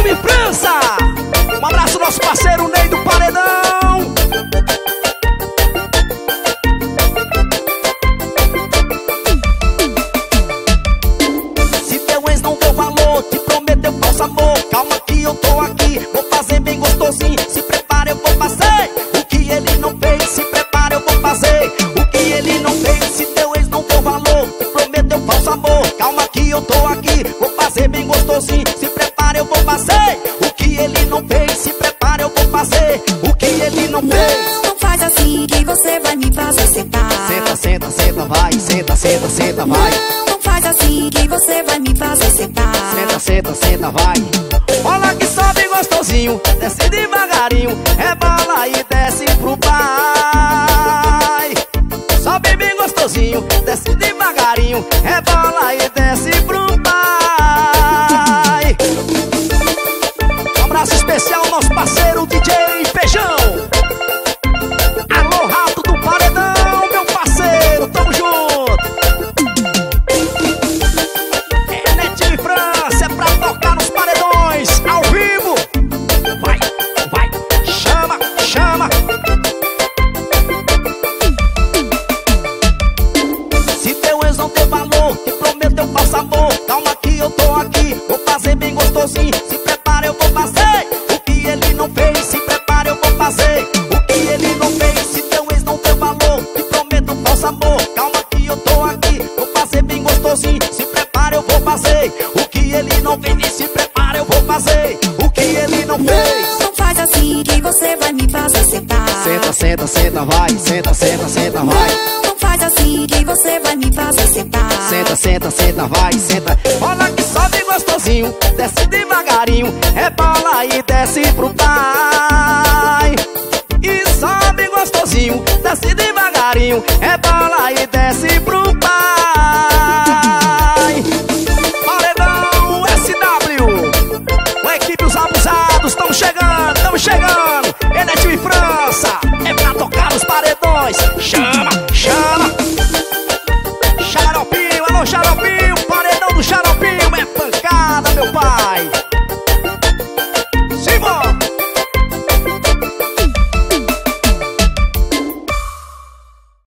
time França. Um abraço nosso parceiro Ney do Paredão. Se teu ex não deu valor, te prometeu falso amor, calma que eu tô aqui, vou fazer bem gostosinho. Se prepara, eu vou fazer o que ele não fez. Se prepara, eu vou fazer o que ele não fez. Se teu ex não deu valor, te prometeu falso amor, calma que eu tô aqui, vou fazer bem gostosinho. Se prepara, eu vou fazer o que ele não fez. Se prepara, eu vou fazer o que ele não fez. Não faz assim que você vai me fazer sentar. Senta, senta, senta, vai. Senta, senta, senta, vai. Não faz assim que você vai me fazer sentar. Senta, senta, senta, vai. Rola que sobe gostosinho, desce devagarinho, rebola e desce pro pai. Sobe bem gostosinho, desce devagarinho, rebola e desce pro pai. Um abraço especial ao nosso parceiro DJ Feijão. Alô, Rato do Paredão, meu parceiro, tamo junto. É Netinho e França, é pra tocar nos paredões, ao vivo. Vai, vai, chama, chama. Se teu ex não deu valor, te prometeu falso amor, calma que eu tô aqui, vou fazer bem gostosinho. Se prepara, eu vou fazer o que ele não fez. Se prepara, eu vou fazer o que ele não fez. Se teu ex não deu valor, te prometo falso amor, calma que eu tô aqui, vou fazer bem gostosinho. Se prepara, eu vou fazer o que ele não fez. E se prepara, eu vou fazer o que ele não fez. Não faz assim que você vai me fazer sentar. Senta, senta, senta, vai. Senta, senta, senta, vai. Não faz assim que você vai me fazer sentar. Senta, senta, senta, vai, senta. Rola que sobe gostosinho, desce devagarinho, rebola e desce pro pai. E sobe gostosinho, desce devagarinho, rebola e desce pro pai. Paredão SW, a equipe Os Abusados, estamos chegando, estamos chegando. Enetinho e França.